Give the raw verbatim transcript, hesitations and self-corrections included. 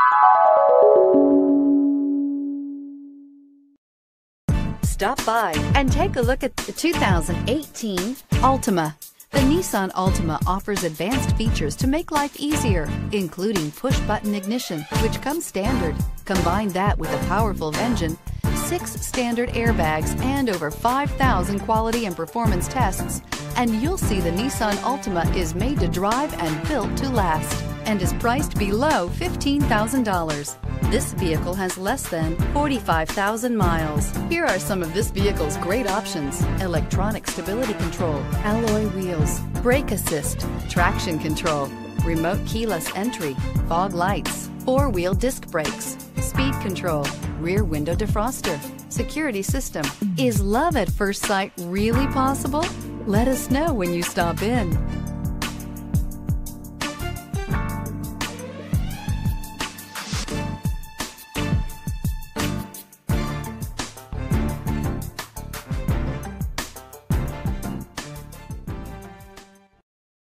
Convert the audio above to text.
Stop by and take a look at the two thousand eighteen Altima. The Nissan Altima offers advanced features to make life easier, including push-button ignition, which comes standard. Combine that with a powerful engine, six standard airbags, and over five thousand quality and performance tests, and you'll see the Nissan Altima is made to drive and built to last, and is priced below fifteen thousand dollars. This vehicle has less than forty-five thousand miles. Here are some of this vehicle's great options: electronic stability control, alloy wheels, brake assist, traction control, remote keyless entry, fog lights, four-wheel disc brakes, speed control, rear window defroster, security system. Is love at first sight really possible? Let us know when you stop in.